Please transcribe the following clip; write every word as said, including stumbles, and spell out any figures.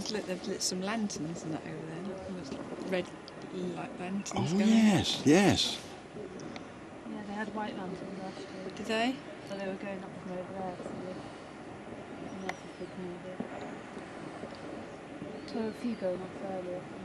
There's lit, they've lit some lanterns and that over there. There's red light lanterns. Oh going. yes, yes. Yeah, they had white lanterns last year. Did they? So they were going up from over there. So they, and that's a big movie. So a few going off earlier.